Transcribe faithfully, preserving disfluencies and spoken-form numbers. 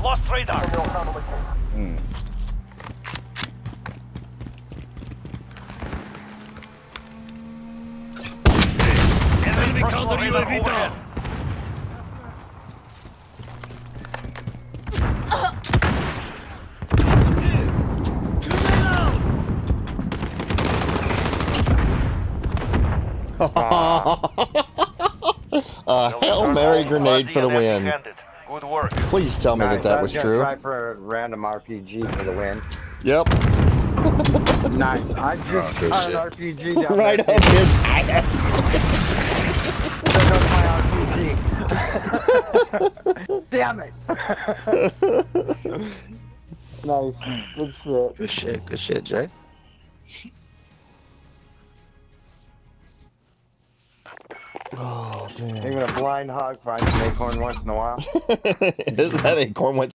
lost radar. Hmm. Enemy counter U A V down. A Hail Mary grenade for the win. Good work. Please tell me Nice. that that I was gonna true. Try for a random R P G for the win. Yep. Nice. I just good shot shit. an R P G down Right there. up his ass. There goes my R P G. Damn it. Nice. Good shit. Good shit, good shit, Jay. Oh, damn. Even a blind hog finds an acorn once in a while. That acorn went